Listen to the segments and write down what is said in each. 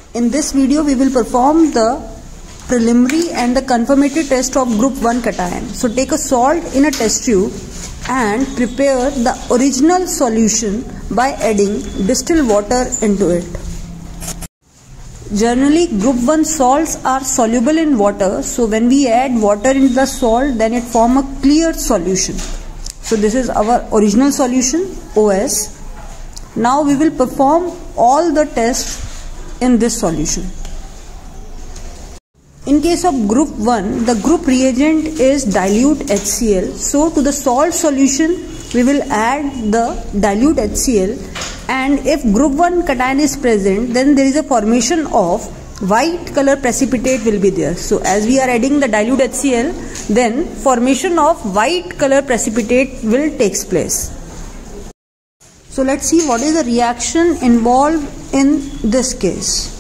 In this video we will perform the preliminary and the confirmatory test of group 1 cation. So take a salt in a test tube and prepare the original solution by adding distilled water into it. Generally group 1 salts are soluble in water, so when we add water into the salt then it forms a clear solution. So this is our original solution OS. Now we will perform all the tests in this solution. In case of group 1, the group reagent is dilute HCl. So to the salt solution we will add the dilute HCl, and if group 1 cation is present then there is a formation of white color precipitate will be there. So as we are adding the dilute HCl, then formation of white color precipitate will takes place. So let's see what is the reaction involved in this case.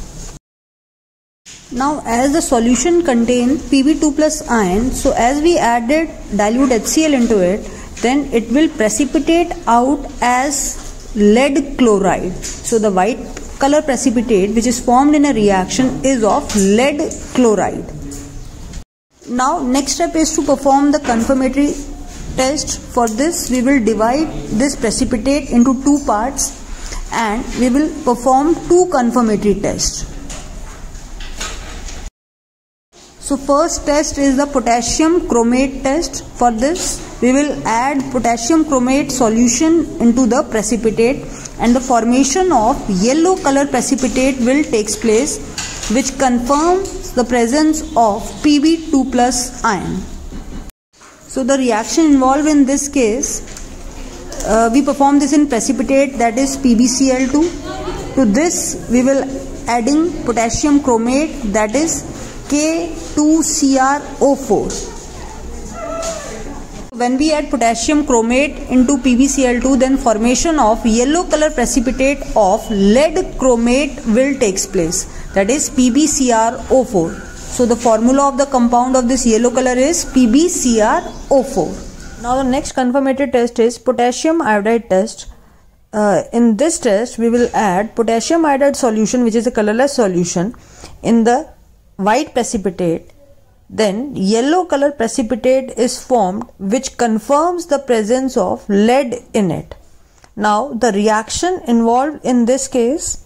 Now as the solution contains Pb2 plus ion, so as we added dilute HCl into it, then it will precipitate out as lead chloride. So the white color precipitate which is formed in a reaction is of lead chloride. Now next step is to perform the confirmatory test. For this we will divide this precipitate into two parts and we will perform two confirmatory tests. So first test is the potassium chromate test. For this we will add potassium chromate solution into the precipitate and the formation of yellow color precipitate will takes place, which confirms the presence of Pb2 plus ion. So the reaction involved in this case, we perform this in precipitate, that is PbCl2. To this we will adding potassium chromate, that is K2CrO4. When we add potassium chromate into PbCl2, then formation of yellow color precipitate of lead chromate will takes place, that is PbCrO4. So the formula of the compound of this yellow color is PbCrO4. Now the next confirmatory test is potassium iodide test. In this test we will add potassium iodide solution, which is a colorless solution, in the white precipitate. Then yellow color precipitate is formed, which confirms the presence of lead in it. Now the reaction involved in this case,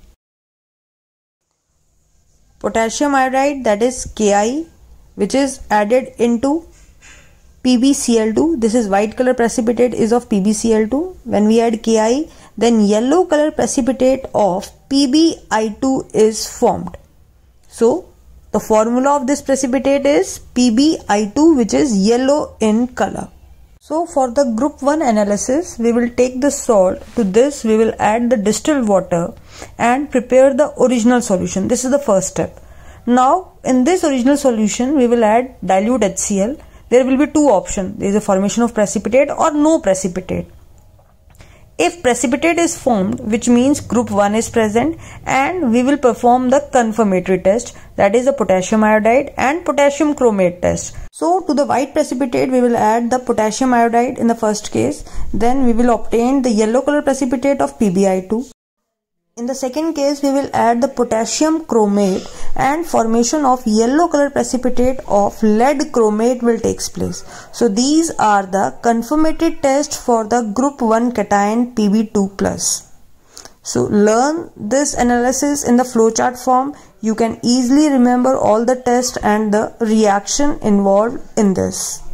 potassium iodide, that is Ki, which is added into PbCl2. This is white color precipitate is of PbCl2. When we add Ki, then yellow color precipitate of PbI2 is formed. So the formula of this precipitate is PbI2, which is yellow in color. So for the group 1 analysis, we will take the salt. To this we will add the distilled water and prepare the original solution. This is the first step. Now in this original solution we will add dilute HCl. There will be two options. There is a formation of precipitate or no precipitate. If precipitate is formed, which means group 1 is present, and we will perform the confirmatory test, that is the potassium iodide and potassium chromate test. So to the white precipitate we will add the potassium iodide in the first case, then we will obtain the yellow color precipitate of PbI2. In the second case we will add the potassium chromate and formation of yellow color precipitate of lead chromate will takes place. So these are the confirmatory tests for the group 1 cation Pb2+. So learn this analysis in the flowchart form. You can easily remember all the tests and the reaction involved in this.